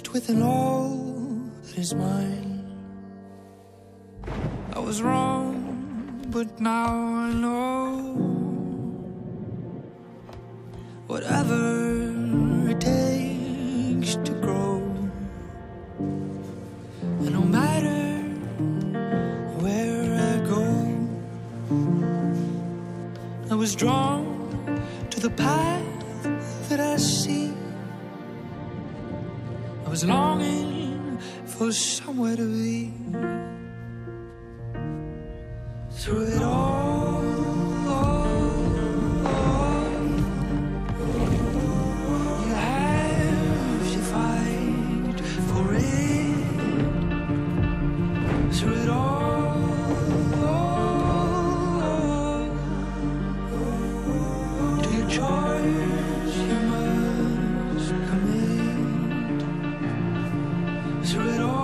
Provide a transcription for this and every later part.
within all that is mine. I was wrong, but now I know. Whatever it takes to grow, and no matter where I go, I was drawn to the path that I see. I was longing for somewhere to be. Through it all, you have to fight for it. Through it all, to your choice you must commit. Through it all,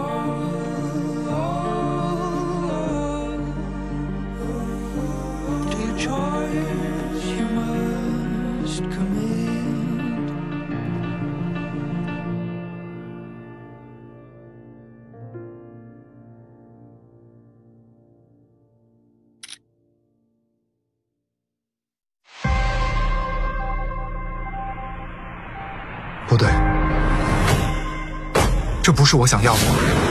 to your choice you must commit. 不对，这不是我想要的。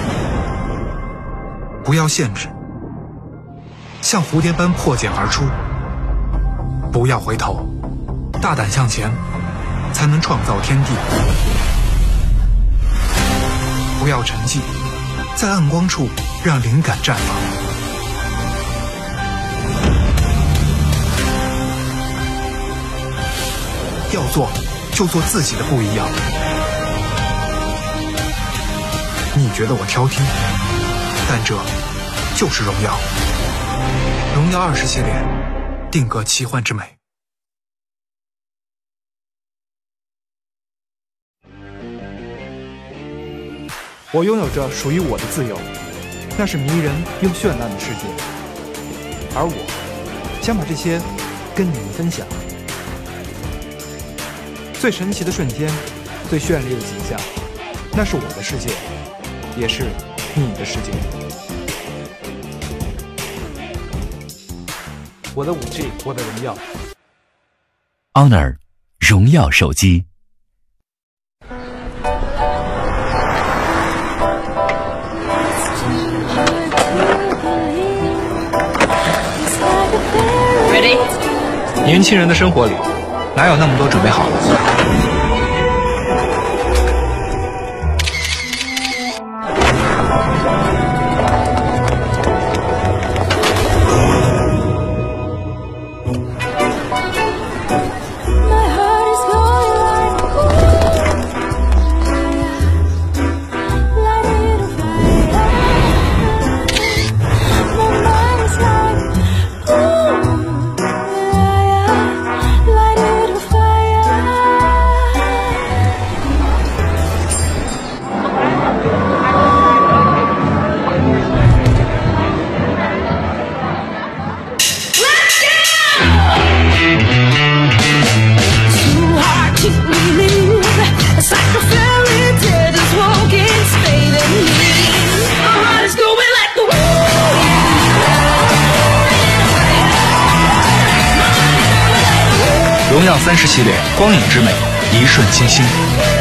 不要限制，像蝴蝶般破茧而出。不要回头，大胆向前，才能创造天地。不要沉寂，在暗光处让灵感绽放。要做就做自己的不一样。你觉得我挑剔，但这就是荣耀。荣耀20系列，定格奇幻之美。 我拥有着属于我的自由，那是迷人又绚烂的世界，而我将把这些跟你们分享。最神奇的瞬间，最绚丽的景象，那是我的世界，也是你的世界。我的5G， 我的荣耀。 Honor 荣耀手机。 年轻人的生活里，哪有那么多准备好了？荣耀30系列，光影之美，一瞬清新。